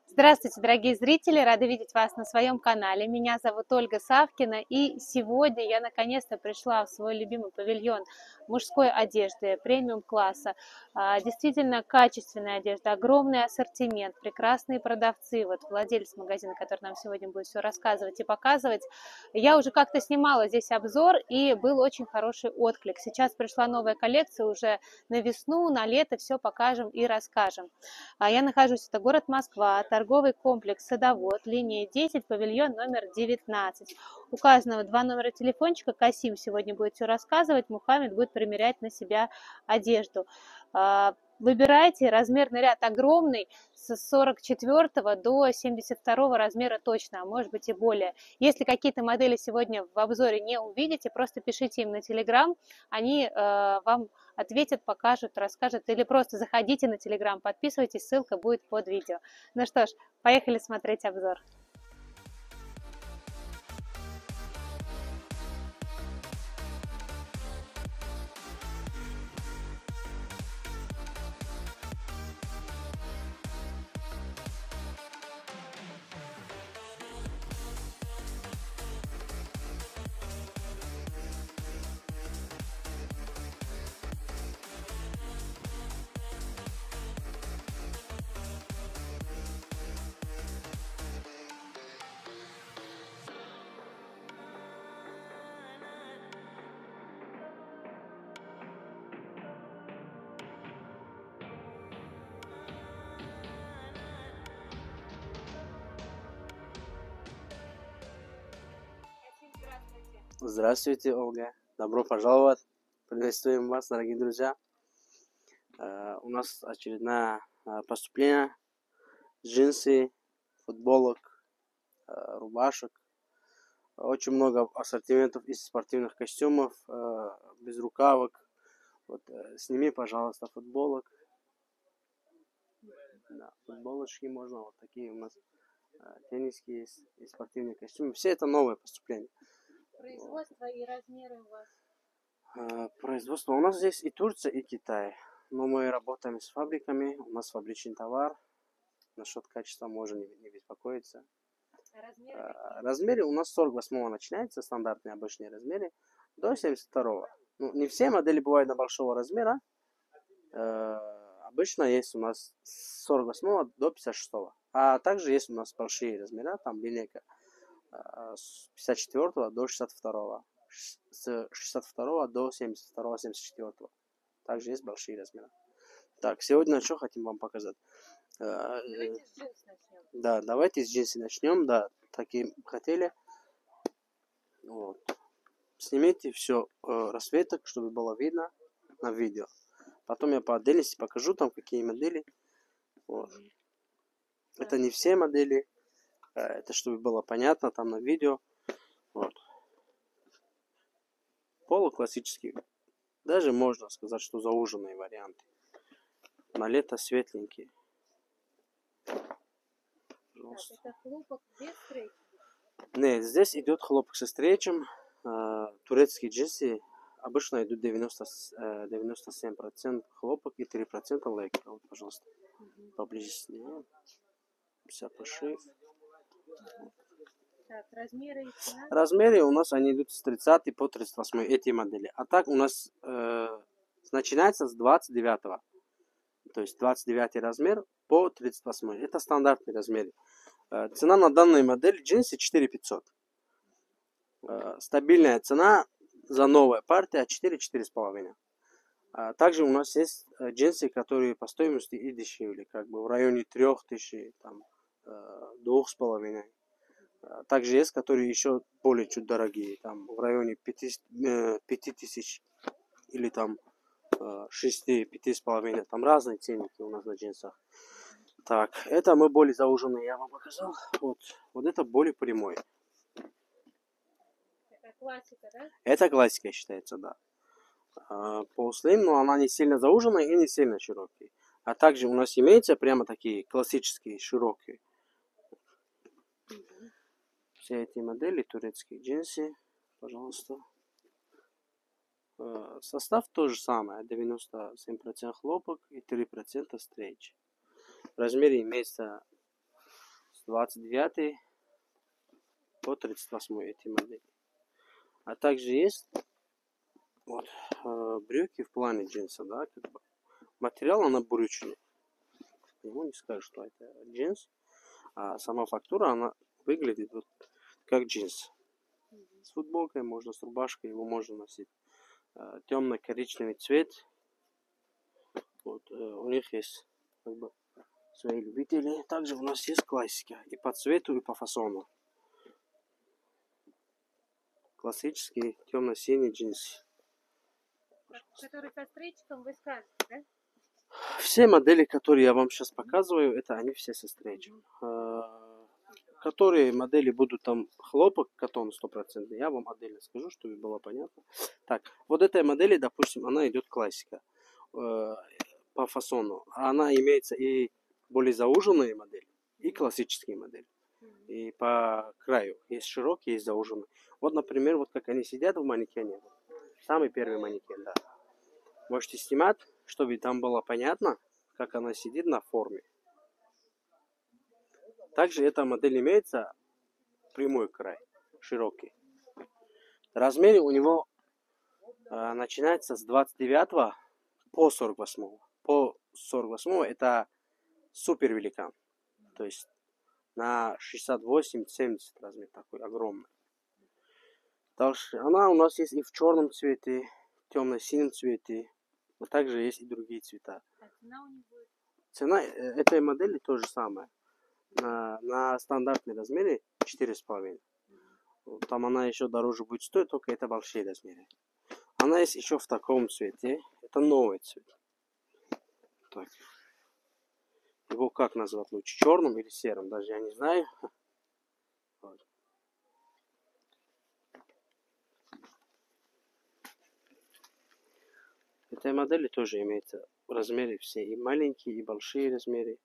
Здравствуйте, дорогие зрители! Рада видеть вас на своем канале. Меня зовут Ольга Савкина, и сегодня я наконец-то пришла в свой любимый павильон мужской одежды премиум-класса. Действительно качественная одежда, огромный ассортимент, прекрасные продавцы. Вот владелец магазина, который нам сегодня будет все рассказывать и показывать. Я уже как-то снимала здесь обзор, и был очень хороший отклик. Сейчас пришла новая коллекция уже на весну, на лето, все покажем и расскажем. Я нахожусь, это город Москва, торговый комплекс «Садовод», линия 10, павильон номер 19. Указано два номера телефончика, Касим сегодня будет все рассказывать, Мухаммед будет примерять на себя одежду. Выбирайте, размерный ряд огромный, с 44 до 72 размера точно, а может быть и более. Если какие-то модели сегодня в обзоре не увидите, просто пишите им на Telegram, они вам ответят, покажут, расскажут, или просто заходите на Telegram, подписывайтесь, ссылка будет под видео. Ну что ж, поехали смотреть обзор. Здравствуйте, Ольга. Добро пожаловать. Приветствуем вас, дорогие друзья. У нас очередное поступление. Джинсы, футболок, рубашек. Очень много ассортиментов из спортивных костюмов, без рукавок. Вот, сними, пожалуйста, футболок. Да, футболочки можно. Вот такие у нас тенниски есть и спортивные костюмы. Все это новые поступления. Производство и размеры у вас? Производство у нас здесь и Турция, и Китай. Но мы работаем с фабриками, у нас фабричный товар. Насчет качества можно не беспокоиться. Размеры у нас 48 начинается, стандартные обычные размеры, до 72. Ну, не все модели бывают на большого размера. Обычно есть у нас с 48 до 56. А также есть у нас большие размера, там линейка с 54 до 62. С 62 до 72-74. Также есть большие размеры. Так, сегодня что хотим вам показать? Давайте с джинс начнем. Да, давайте с джинсы начнем. Да, такие хотели. Вот. Снимите все расцветок, чтобы было видно на видео. Потом я по отдельности покажу там какие модели. Вот. Это не все модели. Это чтобы было понятно там на видео. Вот. Полуклассический. Даже можно сказать, что зауженные варианты. На лето светленькие. Пожалуйста. Это хлопок без стрейча? Нет, здесь идет хлопок со стрейчем. Турецкие джинсы обычно идут 97% хлопок и 3% лейкра. Вот, пожалуйста, поближе снимаем. Вся пошив. Так, размеры и цена? Размеры у нас они идут с 30 по 38 эти модели. А так у нас начинается с 29. То есть 29 размер по 38. Это стандартный размер. Цена на данной модели джинсы 4500. Стабильная цена за новая партия 4-4,5. Также у нас есть джинсы, которые по стоимости и дешевле, как бы в районе 3000, там, 2,5. Также есть, которые еще более чуть дорогие, там в районе 5000 или там 6-5,5. Там разные ценники у нас на джинсах. Так, это мы более зауженные, я вам показал. Вот это более прямой. Это классика, да? Это классика считается, да. По слим, но она не сильно зауженная и не сильно широкий. А также у нас имеются прямо такие классические широкие. Все эти модели турецкие джинсы, пожалуйста. Состав то же самое, 97% хлопок и 3% стрейч. В размере имеется 29 по 38 эти модели. А также есть вот, брюки в плане джинса, да, как бы. Материал она брючный. Не скажу, что это джинс. А сама фактура, она выглядит вот как джинс. С футболкой можно, с рубашкой его можно носить. Темно-коричневый цвет. Вот, у них есть как бы свои любители. Также у нас есть классика. И по цвету, и по фасону. Классический темно-синий джинс. Который со стрейчиком, вы скажете, да? Все модели, которые я вам сейчас показываю, это они все со стрейчем. Которые модели будут там хлопок, катон 100%, я вам отдельно скажу, чтобы было понятно. Так, вот этой модели, допустим, она идет классика по фасону. Она имеется и более зауженные модели, и классические модели. И по краю есть широкие, есть зауженные. Вот, например, вот как они сидят в манекене. Самый первый манекен, да. Можете снимать, чтобы там было понятно, как она сидит на форме. Также эта модель имеется прямой край, широкий. Размер у него начинается с 29 по 48. По 48 это супер великан. То есть на 68-70 размер такой огромный. Дальше она у нас есть и в черном цвете, темно-синем цвете. Но также есть и другие цвета. А цена у них будет? Цена этой модели то же самое. На стандартной размере 4,5. Там она еще дороже будет стоить, только это большие размеры. Она есть еще в таком цвете. Это новый цвет. Так. Его как назвать лучше? Черным или серым? Даже я не знаю. Вот. Этой модели тоже имеется размеры все. И маленькие, и большие размеры.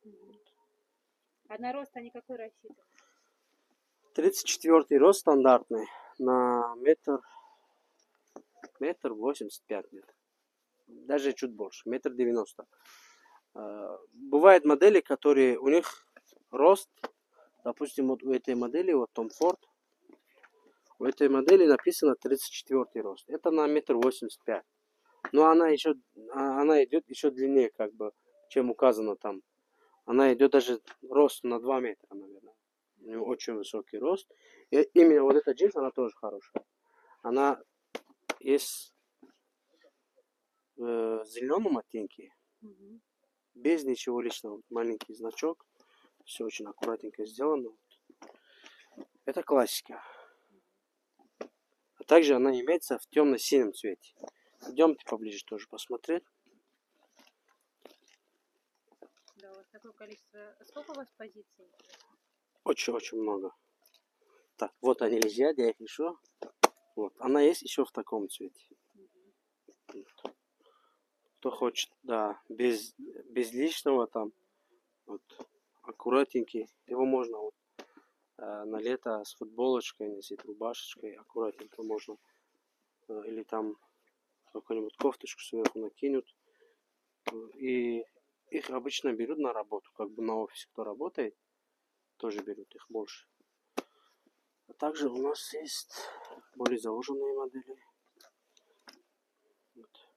А на рост они какой рассчитаны? 34 рост стандартный. На метр 85 метров. Даже чуть больше. 1,90 м. Бывают модели, которые у них рост. Допустим, вот у этой модели, вот Tom Ford. У этой модели написано 34 рост. Это на 1,85 м. Но она идет еще длиннее, как бы, чем указано там. Она идет даже рост на 2 метра, наверное. У нее очень высокий рост. И именно вот эта джинс, она тоже хорошая. Она есть в зеленом оттенке. Без ничего личного. Маленький значок. Все очень аккуратненько сделано. Это классика. А также она имеется в темно-синем цвете. Идемте поближе тоже посмотреть. Да, у вас такое количество. Сколько у вас позиций? Очень-очень много. Так, вот они лежат, я их еще. Вот, она есть еще в таком цвете. Кто хочет, да, без лишнего там, вот, аккуратненький. Его можно вот, на лето с футболочкой, носить рубашечкой, аккуратненько можно. Или там какую-нибудь кофточку сверху накинут. И их обычно берут на работу, как бы на офисе кто работает, тоже берут их больше. А также у нас есть более зауженные модели. Вот.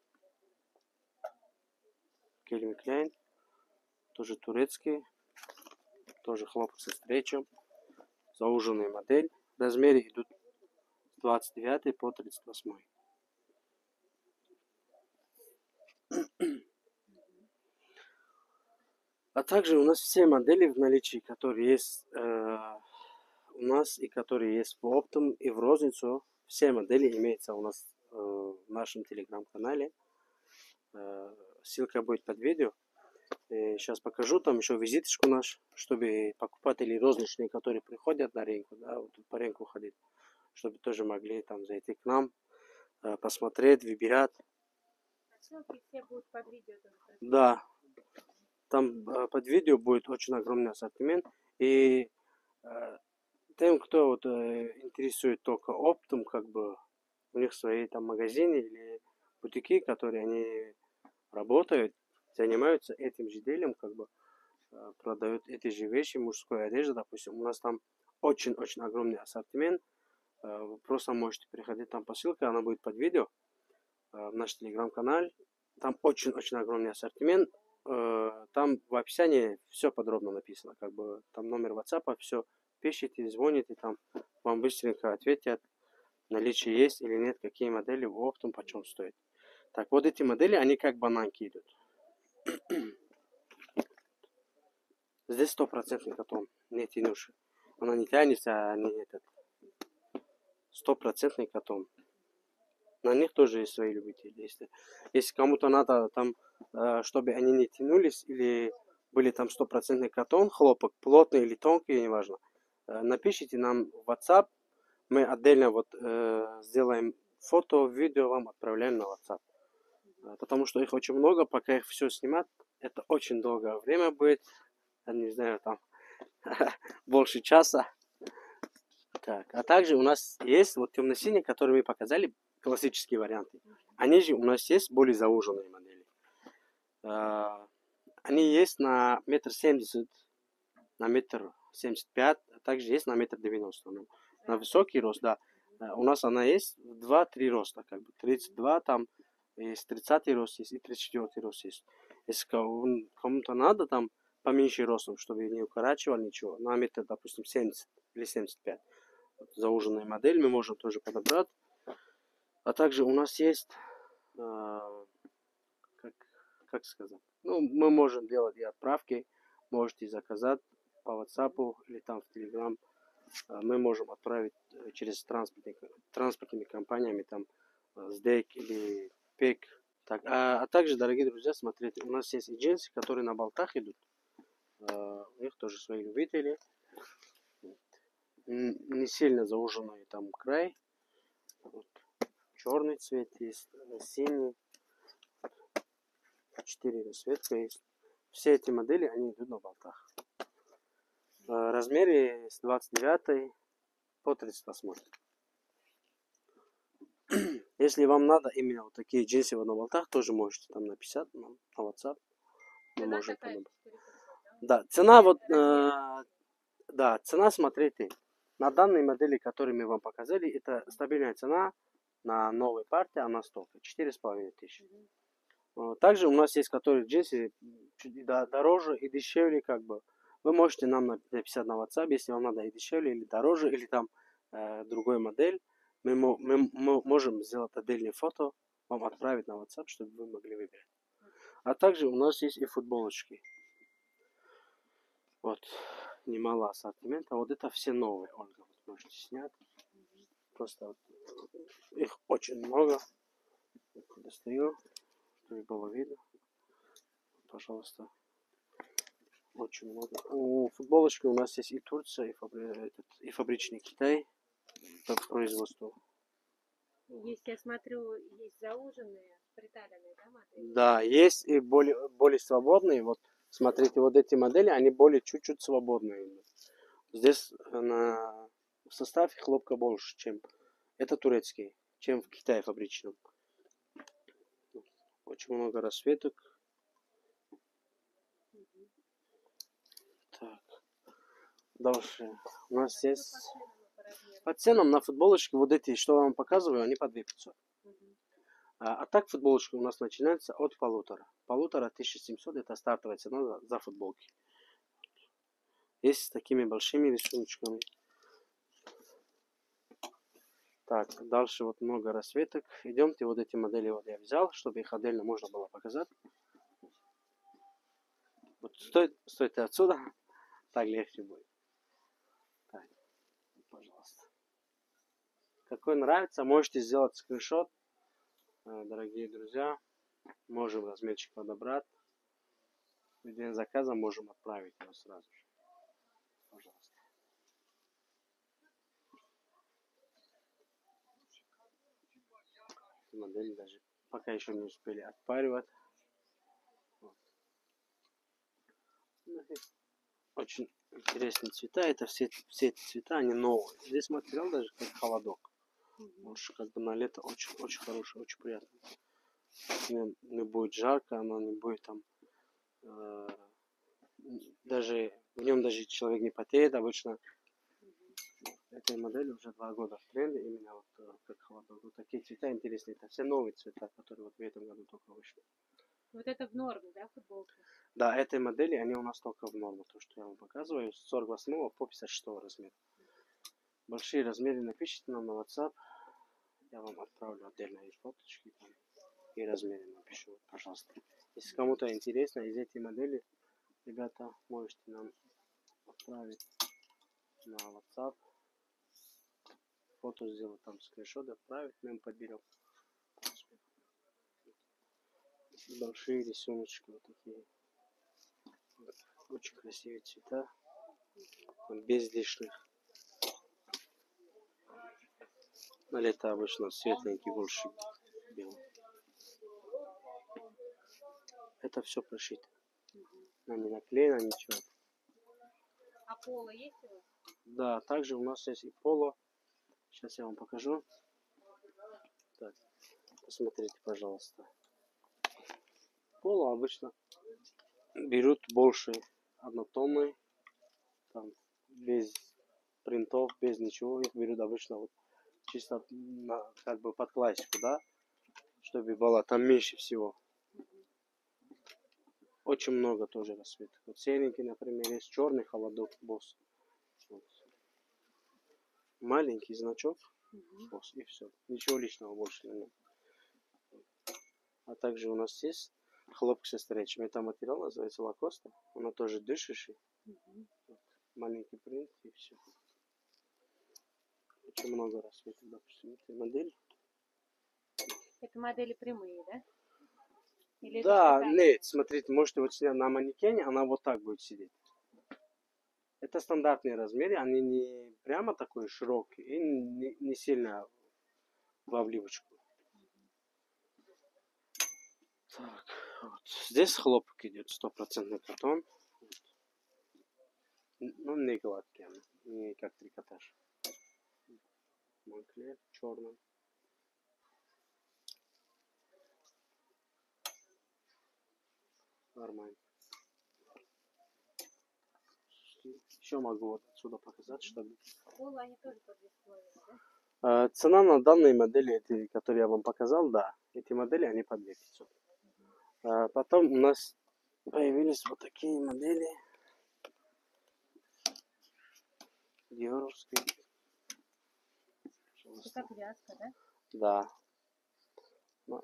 Calvin Klein, тоже турецкий, тоже хлопок со стречем. Зауженная модель. Размеры идут с 29 по 38. А также у нас все модели в наличии, которые есть у нас и которые есть в оптом и в розницу. Все модели имеются у нас в нашем телеграм-канале. Ссылка будет под видео. Сейчас покажу там еще визиточку нашу, чтобы покупатели розничные, которые приходят на рынку, да, вот по рынку ходить, чтобы тоже могли там зайти к нам, посмотреть, выбирать. Ссылки все будут под видео. Да, там под видео будет очень огромный ассортимент. И тем, кто вот интересует только оптом, как бы у них свои там магазины или бутики, которые они работают, занимаются этим же делом, как бы продают эти же вещи, мужской одежды, допустим. У нас там очень-очень огромный ассортимент. Вы просто можете приходить, там по ссылке, она будет под видео, в наш телеграм-канал. Там очень-очень огромный ассортимент. Там в описании все подробно написано. Как бы там номер WhatsApp, все пишите, звоните, там вам быстренько ответят, наличие есть или нет, какие модели, оптом, почем стоит. Так, вот эти модели, они как бананки идут. Здесь 100% катон, не тянущий. Она не тянется, а не этот. 100% катон. На них тоже есть свои любители. Если кому-то надо, там, чтобы они не тянулись, или были там 100% катон, хлопок, плотный или тонкий, неважно, напишите нам в WhatsApp, мы отдельно вот сделаем фото, видео, вам отправляем на WhatsApp. Потому что их очень много, пока их все снимать, это очень долгое время будет, я не знаю, там, больше часа. Так, а также у нас есть вот темно-синие, которые мы показали, классические варианты. Они же у нас есть более зауженные модели. Они есть на 1,70 м, на 1,75 м, а также есть на 1,90 м. Ну, на высокий рост, да. У нас она есть в 2-3 роста, как бы 32 там, есть 30 рост есть и 34 рост есть. Если кому-то надо там поменьше ростом, чтобы не укорачивал ничего, на метр, допустим, 70 или 75. Вот, зауженная модель мы можем тоже подобрать. А также у нас есть, как сказать, ну, мы можем делать и отправки, можете заказать по WhatsApp или там в Telegram. Мы можем отправить через транспортными компаниями, там, SDEC или PEC. Так, а также, дорогие друзья, смотрите, у нас есть и джинсы, которые на болтах идут. У них тоже свои любители. Не сильно зауженный там край. Вот. Черный цвет есть, синий. 4 расцветка есть. Все эти модели, они идут на болтах. Размеры с 29 по 38. Если вам надо именно вот такие джинсы на болтах, тоже можете там написать нам на WhatsApp. Мы можем подобрать. Да, цена вот, да, цена, смотрите, на данной модели, которые мы вам показали, это стабильная цена на новой партии, она столько, 4500. Также у нас есть, которые джинсы чуть дороже и дешевле, как бы. Вы можете нам написать на WhatsApp, если вам надо и дешевле, или дороже, или там другой модель. Мы можем сделать отдельное фото, вам отправить на WhatsApp, чтобы вы могли выбрать. А также у нас есть и футболочки. Вот, немало ассортимента. Вот это все новые, Ольга, вот можете снять. Просто вот, их очень много. Достаю, чтобы было видно. Пожалуйста. Очень много. Футболочки у нас есть и Турция, и фабричный Китай. По производству. Есть, я смотрю, есть зауженные, приталенные, да, модели? Да, есть и более свободные. Вот, смотрите, вот эти модели, они более чуть-чуть свободные. Здесь в составе хлопка больше, чем это турецкий, чем в Китае фабричном. Очень много расцветок. Так. Дальше. У нас есть по ценам на футболочке вот эти, что я вам показываю, они по 2500. А так футболочка у нас начинается от 1500. 1500 это стартовая цена за футболки. Есть с такими большими рисуночками. Так, дальше вот много расцветок. Идемте, вот эти модели вот я взял, чтобы их отдельно можно было показать. Вот стойте отсюда, так легче будет. Так, пожалуйста. Какой нравится, можете сделать скриншот, дорогие друзья. Можем размерчик подобрать. В день заказа можем отправить его сразу же. Пожалуйста. Модели даже пока еще не успели отпаривать. Вот. Очень интересные цвета. Это все эти цвета, они новые. Здесь материал даже как холодок. Лучше как бы на лето очень хороший, очень приятный. Не будет жарко, оно не будет там даже в нем даже человек не потеет обычно. Этой модели уже 2 года в тренде, именно вот как холодок. Вот такие цвета интересные. Это все новые цвета, которые вот в этом году только вышли. Вот это в норме, да, футболка? Да, этой модели, они у нас только в норму. То, что я вам показываю, с 48 по 56 размер. Большие размеры напишите нам на WhatsApp. Я вам отправлю отдельные фоточки там, и размеры напишу, пожалуйста. Если кому-то интересно из этой модели, ребята, можете нам отправить на WhatsApp. Фото сделать, там скриншот отправить, мы подберем. Большие рисуночки вот такие. Очень красивые цвета. Без лишних. На лето обычно светленький больше белый. Это все прошито. Но не наклеено ничего. А поло есть у вас? Да, также у нас есть и поло. Сейчас я вам покажу. Так, посмотрите, пожалуйста. Поло обычно берут больше однотонный. Там без принтов, без ничего. Их берут обычно вот чисто на, как бы под классику, да? Чтобы было там меньше всего. Очень много тоже расцветок. Вот серенький, например, есть черный холодок босс. Вот. Маленький значок босс и все. Ничего личного больше нет. А также у нас есть хлопок со стречем. Это материал называется лакоста. Он тоже дышащий. Вот. Маленький принт и все. Очень много расцветок, допустим, этой модели. Это модели прямые, да? Или Да, нет, смотрите, можете вот снять на манекене, она вот так будет сидеть. Это стандартные размеры, они не прямо такой широкий и не сильно в обливочку. Так, вот. Здесь хлопок идет, 100% катон. Ну, не гладкий, не как трикотаж. Монклер черный. Нормально. Еще могу вот отсюда показать, чтобы... Поло они тоже по 2,5, да? Цена на данные модели, эти, которые я вам показал, да. Эти модели, они по 2500. Потом у нас появились вот такие модели. Диоровские. Это как вязка, да? Да. Но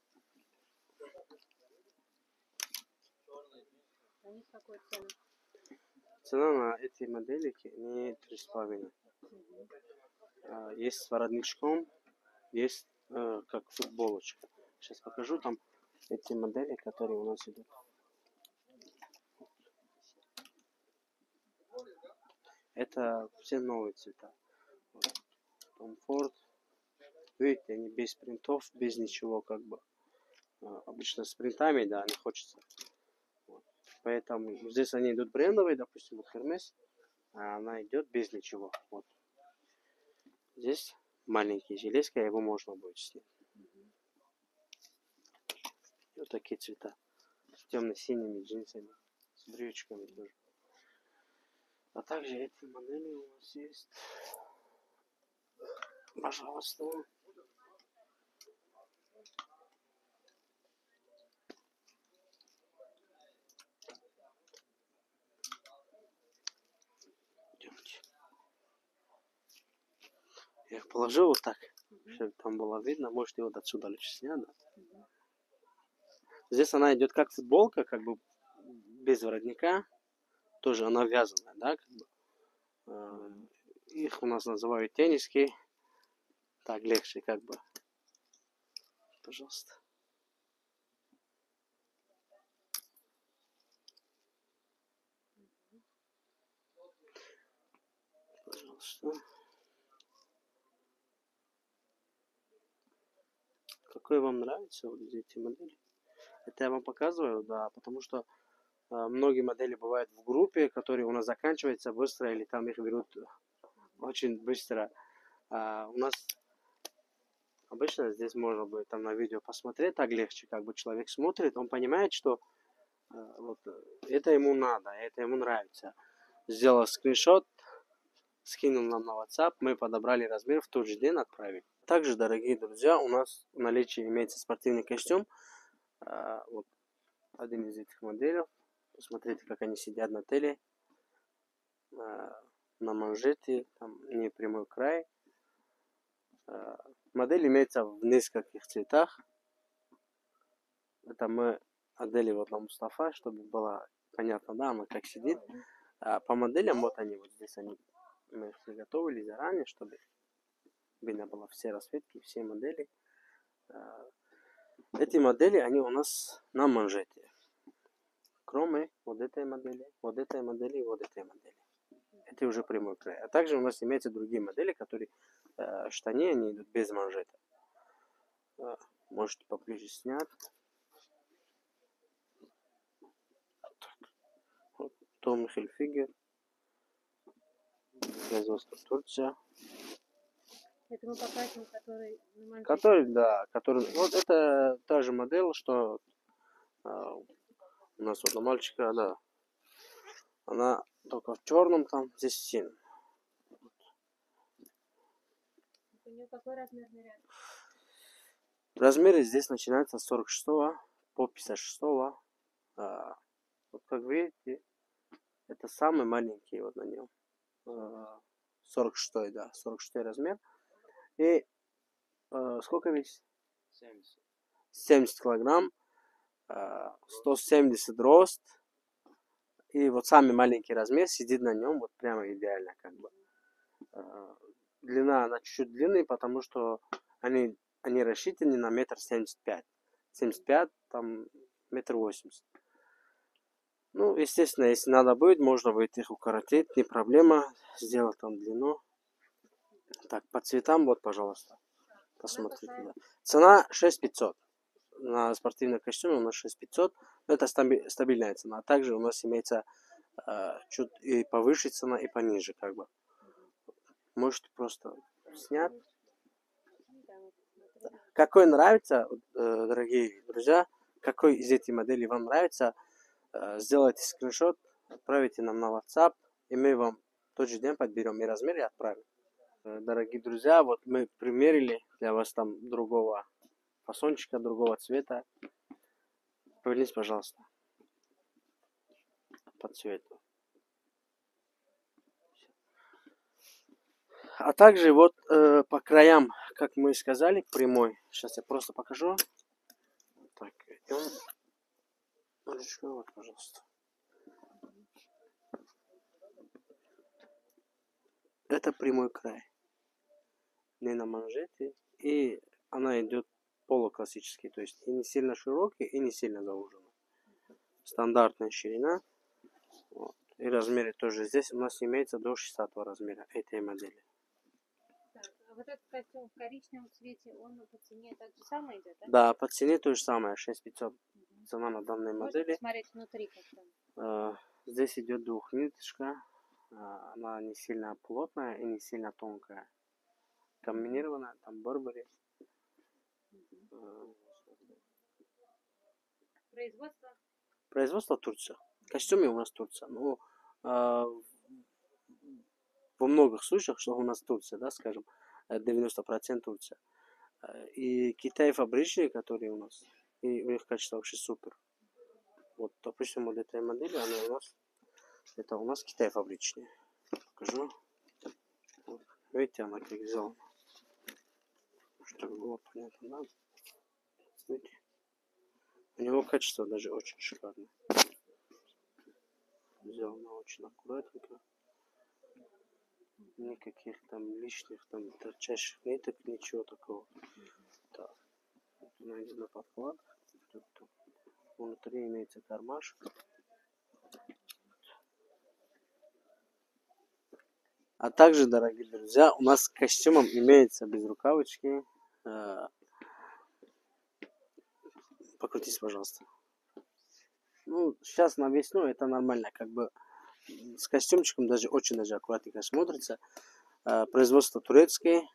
Они с какой ценой? цена на эти моделики не 3,5. Есть с воротничком, есть как футболочка. Сейчас покажу там эти модели, которые у нас идут. Это все новые цвета. Tom Ford. Видите, они без принтов, без ничего, как бы. Обычно с принтами, да, не хочется. Вот. Поэтому здесь они идут брендовые, допустим, вот Hermes, а она идет без ничего. Вот. Здесь маленький железка, его можно будет снять. Вот такие цвета. С темно-синими джинсами, с брючками тоже. А также эти модели у нас есть. Пожалуйста. Идемте. Я их положу вот так, чтобы там было видно. Можете вот отсюда лучше снять. Да? Здесь она идет как футболка, как бы без воротника. Тоже она вязаная, да, как бы. Их у нас называют тенниски. Так легче, как бы. Пожалуйста. Пожалуйста. Какой вам нравится вот эти модели? Это я вам показываю, да, потому что многие модели бывают в группе, которые у нас заканчиваются быстро, или там их берут очень быстро. У нас обычно здесь можно будет там на видео посмотреть, так легче, как бы человек смотрит, он понимает, что Вот это ему надо, это ему нравится. Сделал скриншот, скинул нам на WhatsApp, мы подобрали размер, в тот же день отправили. Также, дорогие друзья, у нас в наличии имеется спортивный костюм. Вот один из этих моделей. Посмотрите, как они сидят на теле. На манжете, там не прямой край. Модель имеется в нескольких цветах. Это мы одели вот на Мустафа, чтобы было понятно, да, она как сидит. По моделям, вот они вот здесь, мы их приготовили заранее, чтобы видно было все расцветки, все модели. Эти модели, они у нас на манжете. Кроме вот этой модели, вот этой модели и вот этой модели. Это уже прямой край. А также у нас имеются другие модели, которые в штане, они идут без манжета. Можете поближе снять. Вот, Том Хильфигер. Производство Турция. Это мы покажем, который на манжете. Который, да, который. Вот это та же модель, что у нас вот на мальчика, да. Она только в черном там, здесь син. У нее какой размерный ряд? Размеры здесь начинаются с 46 по 56. Вот как видите, это самый маленький вот на нем. 46, да, 46 размер. И сколько весит? 70 килограмм, 170 рост. И вот самый маленький размер сидит на нем вот прямо идеально, как бы. Длина, она чуть-чуть длинная, потому что они рассчитаны на 1,75 м. 75, там 1,80 м. Ну, естественно, если надо будет, можно будет их укоротить, не проблема. Сделать там длину. Так, по цветам, вот, пожалуйста. Посмотрите. Да. Цена 6500. На спортивный костюм у нас 6500. Это стабильная цена. А также у нас имеется чуть и повыше цена, и пониже, как бы. Можете просто снять. Какой нравится, дорогие друзья, какой из этих моделей вам нравится, сделайте скриншот, отправите нам на WhatsApp, и мы вам в тот же день подберем и размер, и отправим. Дорогие друзья, вот мы примерили для вас там другого фасончика, другого цвета. Повернись, пожалуйста, по цвету. А также вот по краям, как мы сказали, прямой. Сейчас я просто покажу. Так, идем. Вот, пожалуйста. Это прямой край. Не на манжете. И она идет полуклассический. То есть и не сильно широкий, и не сильно зауженный. Стандартная ширина. Вот. И размеры тоже. Здесь у нас имеется до 60 размера этой модели. Так, а вот этот костюм в коричневом цвете, он по цене так же самое идет, да? Да, по цене то же самое. 6500 цена на данной модели. Можно посмотреть внутри, как там? Здесь идет двухниточка. Она не сильно плотная и не сильно тонкая. Комбинированная, там Барбари. Производство? Производство Турция. Костюмы у нас Турция. Ну, во многих случаях, что у нас Турция, да, скажем, 90% Турция. И Китай фабричные, которые у нас, и у них качество вообще супер. Вот, допустим, вот этой модели, она у нас, это у нас Китай фабричные. Покажу. Вот. Видите, она как сделана. Чтобы было понятно, да? Видите? У него качество даже очень шикарное. Сделано очень аккуратненько. Никаких там лишних, там торчащих ниток, ничего такого. Так. Вот она идет на подклад. Тут внутри имеется кармашек. А также, дорогие друзья, у нас с костюмом имеется безрукавочки. Покрутись, пожалуйста. Ну, сейчас на весну это нормально, как бы с костюмчиком даже очень даже аккуратненько смотрится. Производство турецкое.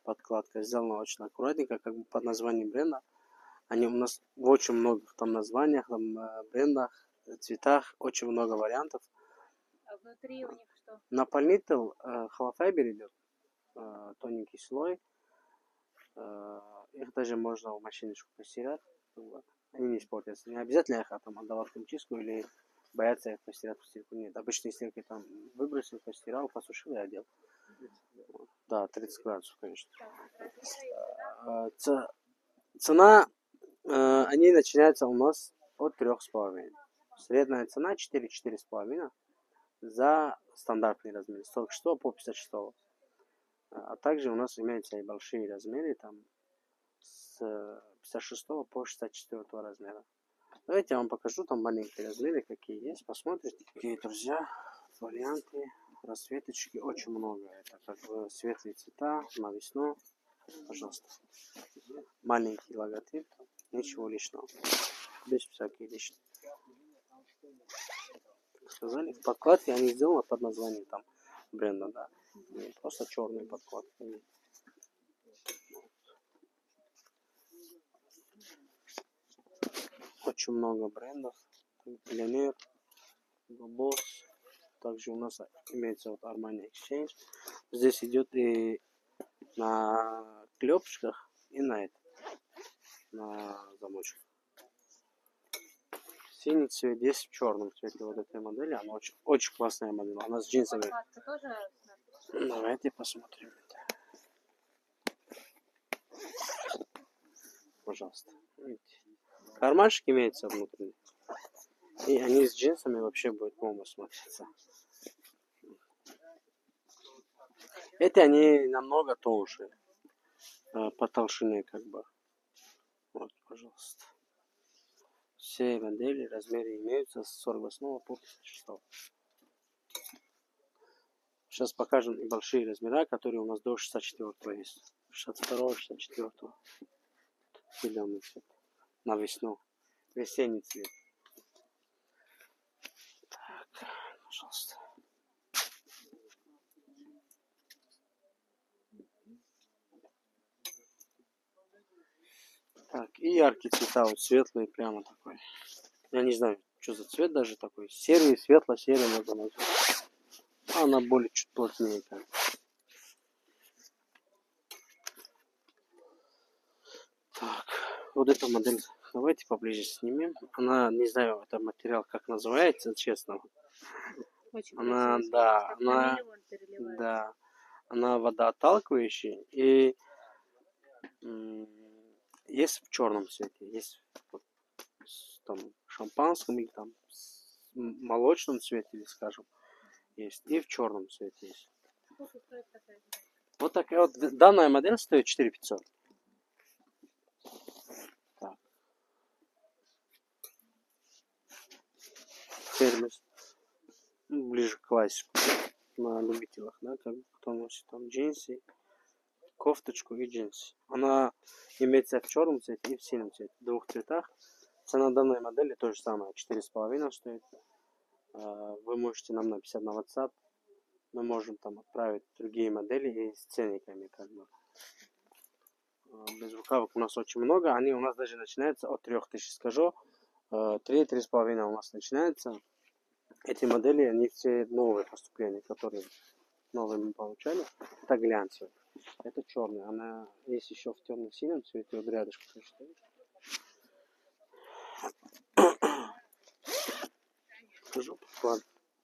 подкладка сделана очень аккуратненько, как бы под названием бренда. Они у нас в очень многих там названиях, там, брендах, цветах, очень много вариантов. А внутри у них что? Наполнитель холофайбер идет, тоненький слой. Их даже можно в машиночку постирать. Они не испортятся. Не обязательно их там отдавать в химчистку или бояться их постирать в стирку. Нет, обычные стирки там выбросил, постирал, посушил и одел. Да, 30 градусов, конечно. Цена, они начинаются у нас от 3,5. Средняя цена 4-4,5 за стандартный размер. С 46 по 56. А также у нас имеются и большие размеры, там с 56 по 64 размера. Давайте я вам покажу там маленькие размеры, какие есть. Посмотрите, какие, друзья, варианты, расцветочки очень много. Это как бы светлые цвета на весну. Пожалуйста. Маленький логотип, ничего лишнего. Без всяких лишних. Сказали, подкладки они сделаны под названием там бренда, да. Не просто черные подкладки. Очень много брендов. Pioneer, Boss. Также у нас имеется вот Armani Exchange. Здесь идет и на клепочках, и на это, на замочках. Синий цвет, есть в черном цвете вот этой модели. Она очень, очень классная модель. Она с джинсами. Давайте посмотрим это. Пожалуйста. Видите? Кармашек имеется внутри. И они с джинсами вообще будет бомба смотреться. Эти они намного тоньше. По толщине как бы. Вот, пожалуйста. Все модели, размеры имеются с 48 по 56. Сейчас покажем и большие размера, которые у нас до 64 есть. 62, 64. Зеленый цвет. На весну. Весенний цвет. Так, пожалуйста. Так, и яркие цвета, вот светлые, прямо такой. Я не знаю, что за цвет даже такой. Серый, светло-серый можно назвать. Она более чуть плотнее. Так. Так, вот эта модель. Давайте поближе снимем. Она, не знаю, это материал как называется, честно. Очень она, красиво, да, да, она водоотталкивающая и есть в черном цвете, есть вот, там шампанском или там молочном цвете, или скажем, есть и в черном цвете есть. Вот такая вот данная модель стоит 4500. Так. Теперь мы ближе к классику на любителях, да, как кто носит там джинсы, кофточку и джинсы. Она имеется в черном цвете и в синем цвете, в двух цветах. Цена данной модели то же самое, 4,5 стоит. Вы можете нам написать на WhatsApp. Мы можем там отправить другие модели и с ценниками, как бы. Без рукавок у нас очень много. Они у нас даже начинаются от 3000, скажу. 3-3,5 у нас начинается. Эти модели, они все новые поступления, которые новые мы получали. Это глянцевые. Это черный. Она есть еще в темно-синем цвете. Вот рядышком стоит. Скажу подклад.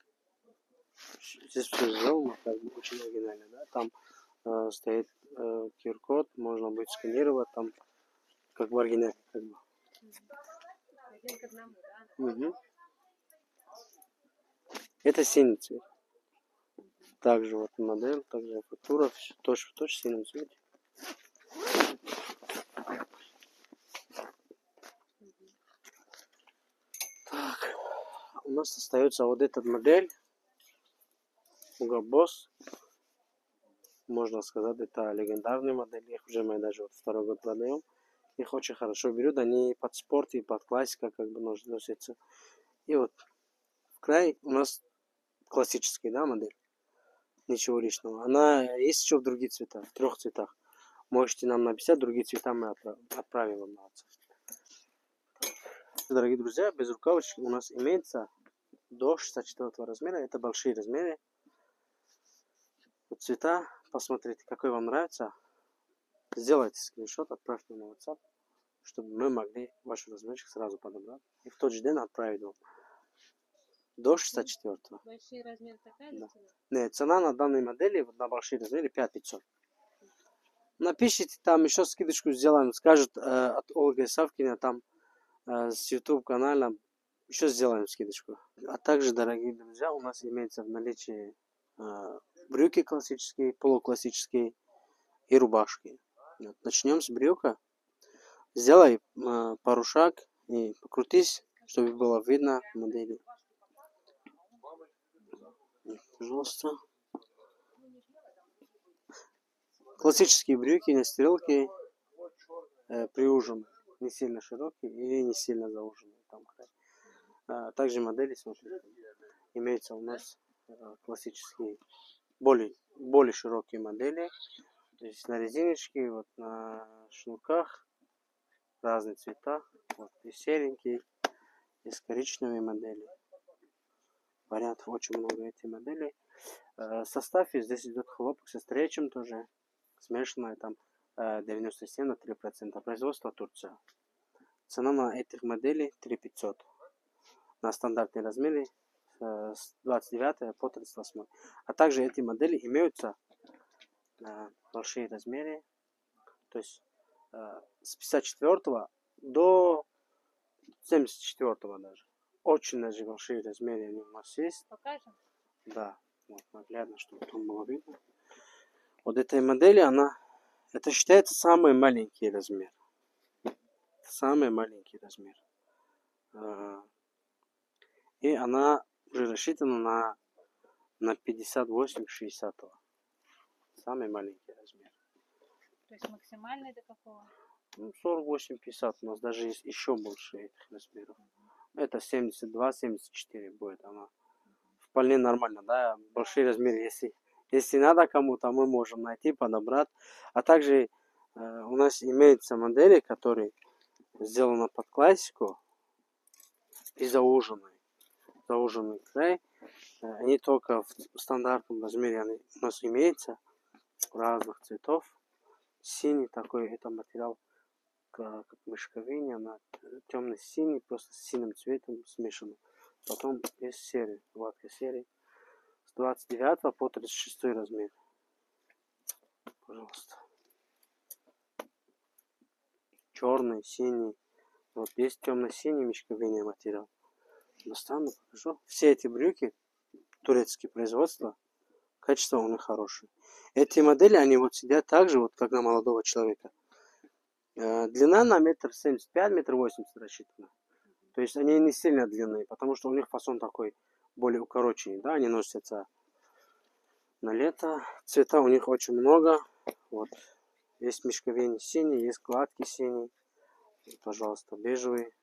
Здесь все сделано как бы очень оригинально, да. Там стоит QR-код, можно будет сканировать, там как в оригинале, как бы. Один к одному, да? Угу. Это синий цвет. Также вот модель, также фактура, точно в синем цвете. Так, у нас остается вот эта модель. Hugo Boss. Можно сказать, это легендарная модель. Их уже мы даже вот второй год продаем. Их очень хорошо берут. Они под спорт и под классика как бы носятся. И вот в край у нас классический, да, модель. Ничего лишнего. Она есть еще в других цветах, в 3 цветах. можете нам написать, другие цвета мы отправим вам на WhatsApp. Дорогие друзья, без рукавочки у нас имеется до 64 размера. Это большие размеры. Вот цвета, посмотрите, какой вам нравится. Сделайте скриншот, отправьте на WhatsApp, чтобы мы могли ваш размерчик сразу подобрать. И в тот же день отправить вам. До 64. Большие размеры такая Да. цена? Нет, цена на данной модели на большие размеры 5500. Напишите, там еще скидочку сделаем. Скажет от Ольги Савкина, там с YouTube канала еще сделаем скидочку. А также, дорогие друзья, у нас имеется в наличии брюки классические, полуклассические и рубашки. Вот. Начнем с брюка. Сделай пару шаг и покрутись, чтобы было видно модели. Пожалуйста. Классические брюки на стрелке приужены. Не сильно широкие и не сильно зауженные. Там край. Также модели, смотрите, имеются у нас классические, более широкие модели. То есть на резиночке, вот на шнурках разные цвета. Вот и серенькие, и с коричневой модели. Вариантов очень много этих моделей. В составе здесь идет хлопок со стречем тоже. Смешанное там 97 на 3%. Производство Турция. Цена на этих моделей 3500. На стандартные размеры с 29 по 38. А также эти модели имеются большие размеры. То есть с 54 до 74 даже. Очень даже большие размеры они у нас есть. Покажем? Да. Вот наглядно, чтобы там было видно. Вот этой модели это считается самый маленький размер. Самый маленький размер. И она уже рассчитана на 58-60. Самый маленький размер. То есть максимальный до какого? 48-50. У нас даже есть еще больше этих размеров. Это 72-74 будет она. Вполне нормально, да. Большие размеры, если надо кому-то, мы можем найти, подобрать. А также у нас имеются модели, которые сделаны под классику и зауженный край. Они только в стандартном размере у нас имеются разных цветов. Синий такой, это материал как мешковина, она темно-синий, просто с синим цветом смешан. Потом есть серый, гладкий серый. С 29 по 36 размер. Пожалуйста. Черный, синий. Вот есть темно-синий мешковина материал. Достану, покажу. Все эти брюки, турецкие производства, качество у них хорошее. Эти модели, они вот сидят так же, вот как на молодого человека. Длина на 1,75 м, 1,80 м рассчитана. То есть они не сильно длинные, потому что у них фасон такой более укороченный. Да, они носятся на лето. Цвета у них очень много. Вот. Есть мешковине синий, есть гладкий синий. Пожалуйста, бежевый.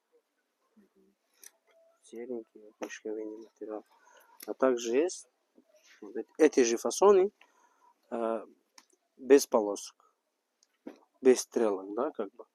Серенький, мешковине материал. А также есть вот эти же фасоны без полосок. Без стрелок, да, как бы.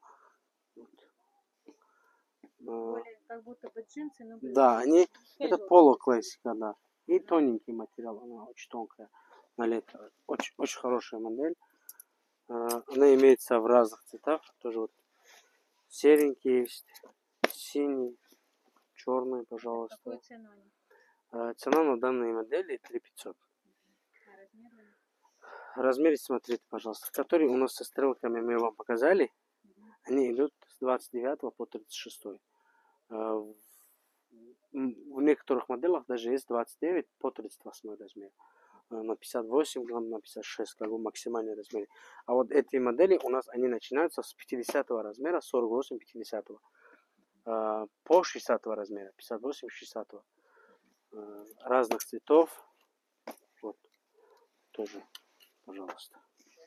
Более как будто бы джинсы, но Да, это полуклассика, да. И тоненький материал, она очень тонкая на лето. Очень, очень хорошая модель. Она имеется в разных цветах. Тоже вот серенький есть, синий, черный, пожалуйста. Какую цену они? Цена на данной модели 3500. А размеры? Размеры смотрите, пожалуйста. Которые у нас со стрелками мы вам показали, они идут с 29 по 36. В некоторых моделях даже есть 29 по 38 размер. На 58 грамм, на 56, как бы максимальный размер. А вот эти модели у нас, они начинаются с 50 размера, 48-50. По 60 размера, 58-60. Разных цветов. Вот, тоже, пожалуйста.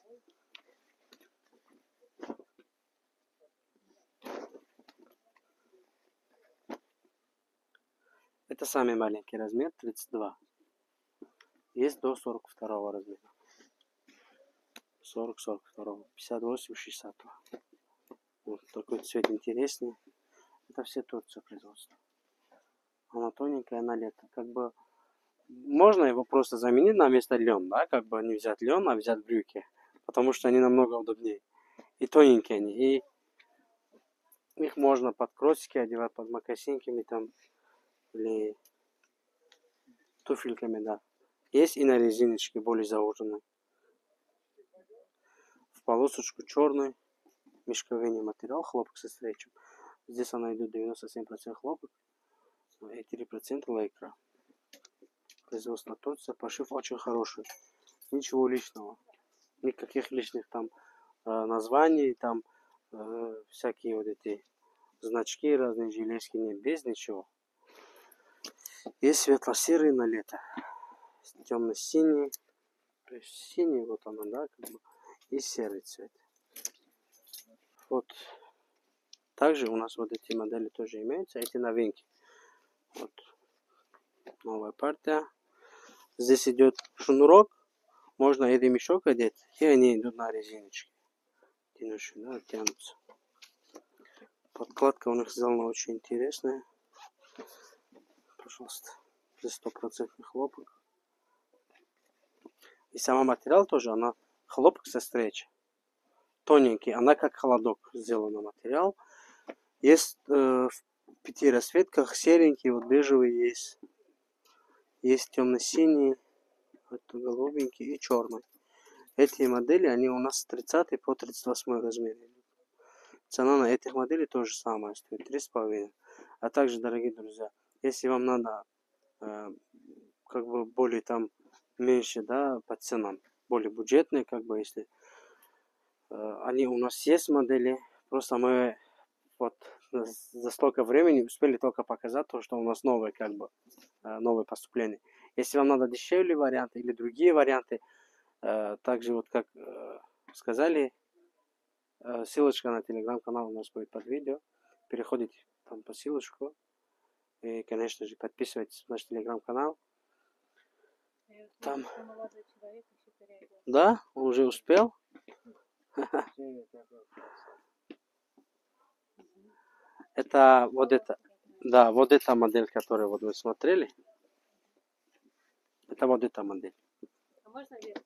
Это самый маленький размер, 32. Есть до 42 размера. 40, 42, 58, 62. Вот такой цвет интересный. Это все Турция производство. Она тоненькая, она лето. Как бы можно его просто заменить на место лен, да, как бы не взять лен, а взять брюки. Потому что они намного удобнее. И тоненькие они. И их можно под кроссики одевать, под мокасинками там. Или туфельками, да. Есть и на резиночке более зауженной. В полосочку черный. Мешковине материал, хлопок со стрейчем. Здесь она идет 97% хлопок и 3% лайкра. Производство Турция. Пошив очень хороший. Ничего лишнего. Никаких лишних там названий, там всякие вот эти значки, разные железки, нет, без ничего. Есть светло-серый на лето. Темно-синий. То есть синий, вот она, да, как бы. И серый цвет. Вот. Также у нас вот эти модели тоже имеются. Эти новинки. Вот. Новая партия. Здесь идет шнурок. Можно и ремешок одеть. И они идут на резиночке. Тянущие, да, тянутся. Подкладка у них сделана очень интересная. Пожалуйста. Здесь 100% хлопок. И сама материал тоже, она хлопок со стрейча. Тоненький. Она как холодок сделана материал. Есть в 5 расцветках. Серенький, вот бежевый есть. Есть темно-синий, вот голубенький и черный. Эти модели, они у нас с 30 по 38 размер. Цена на этих моделей тоже самая, стоит 3,5. А также, дорогие друзья, если вам надо как бы более там меньше, да, по ценам, более бюджетные, как бы, если они у нас есть модели, просто мы вот за столько времени успели только показать то, что у нас новые, как бы, новые поступления. Если вам надо дешевле варианты или другие варианты, также вот как сказали, ссылочка на телеграм-канал у нас будет под видео. Переходите там по ссылочку. И, конечно же, подписывайтесь на наш телеграм-канал. Там... Да, он уже успел. Это вот это. Да, вот эта модель, которую вот вы смотрели. Это вот эта модель. А можно вверх?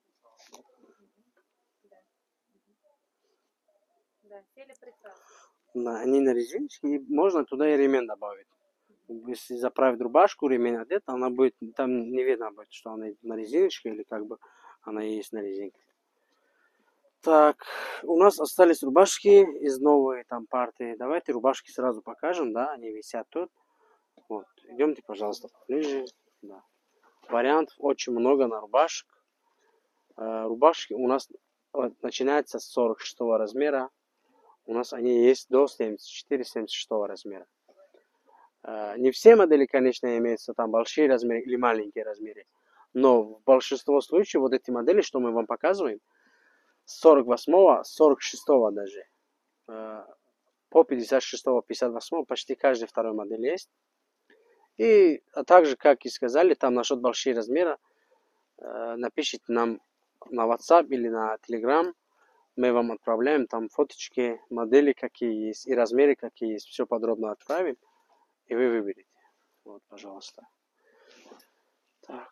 Да, сели прекрасно. Да, они на резиночке, и можно туда и ремень добавить. Если заправить рубашку, ремень одет, она будет, там не видно будет, что она на резиночке или как бы она есть на резинке. Так, у нас остались рубашки из новой там партии. Давайте рубашки сразу покажем, да, они висят тут. Вот, идемте, пожалуйста, поближе. Да. Вариантов очень много на рубашек. Рубашки у нас начинаются с 46 размера. У нас они есть до 74-76 размера. Не все модели, конечно, имеются там большие размеры или маленькие размеры. Но в большинстве случаев вот эти модели, что мы вам показываем, с 48-го, 46-го даже, по 56-го, 58-го, почти каждый второй модель есть. И также, как и сказали, там насчет больших размеров, напишите нам на WhatsApp или на Telegram. Мы вам отправляем там фоточки, модели какие есть и размеры какие есть. Все подробно отправим. И вы выберете. Вот, пожалуйста. Так.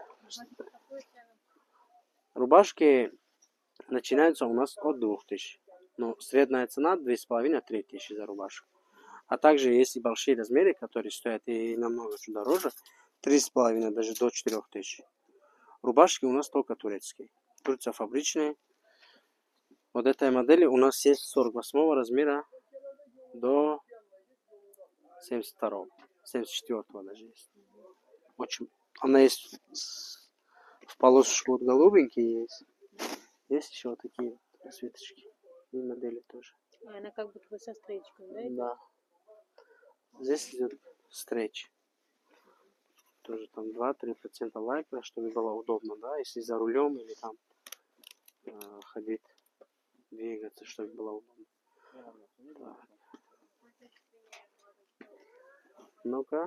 Рубашки начинаются у нас от 2000. Но средняя цена 2,5-3 тысячи за рубашку. А также есть и большие размеры, которые стоят и намного дороже. 3,5 даже до 4 тысяч. Рубашки у нас только турецкие. Турция фабричные. Вот этой модели у нас есть с 48 размера до 72, 74 даже есть. Очень. Она есть в полосочку вот голубенькие есть. Есть еще вот такие расцветочки. И модели тоже. Она как будто бы со стрелочкой, да? Да. Здесь идет стретч. Тоже там 2-3% лайкра, чтобы было удобно, да, если за рулем или там ходить, двигаться, чтобы было удобно. Так. Ну-ка.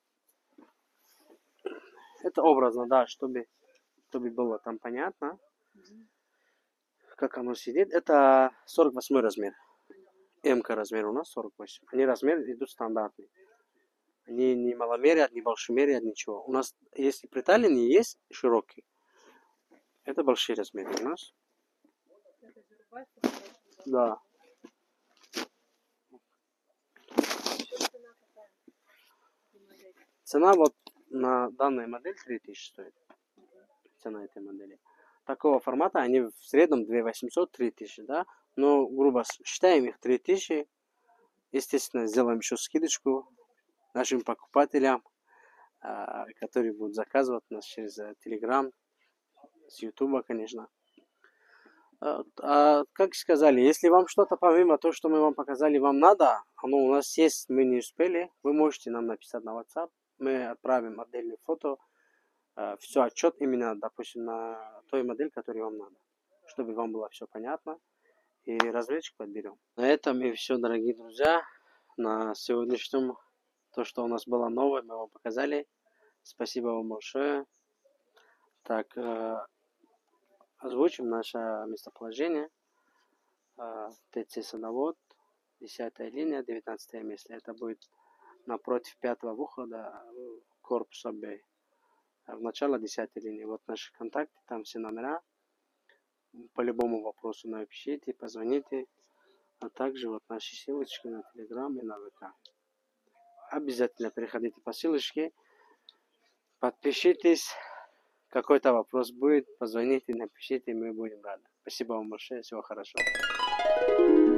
Это образно, да, чтобы было там понятно. Как оно сидит, это 48 размер. МК размер у нас 48. Они размер идут стандартные. Они не маломерят, не большемерят, ничего. У нас, если при Таллине есть широкий, это большие размеры у нас. Да. Цена вот на данной модель 3000 стоит. Цена этой модели. Такого формата они в среднем 2800-3000, да? Но, грубо считаем их 3000. Естественно, сделаем еще скидочку нашим покупателям, которые будут заказывать нас через Telegram, с YouTube, конечно. Как сказали, если вам что-то помимо того, что мы вам показали, вам надо, оно у нас есть, мы не успели, вы можете нам написать на WhatsApp, мы отправим отдельное фото, все отчет именно, допустим, на той модели, которую вам надо, чтобы вам было все понятно, и разведчик подберем. На этом и все, дорогие друзья. На сегодняшнем, то, что у нас было новое, мы вам показали. Спасибо вам большое. Так, озвучим наше местоположение. ТЦ Садовод, 10-я линия, 19 место. Это будет напротив 5-го выхода корпуса Б. В начало 10-й линии. Вот наши контакты, там все номера. По любому вопросу напишите, позвоните. А также вот наши ссылочки на Telegram и на ВК. Обязательно переходите по ссылочке. Подпишитесь. Какой-то вопрос будет, позвоните, напишите, мы будем рады. Спасибо вам большое, всего хорошего.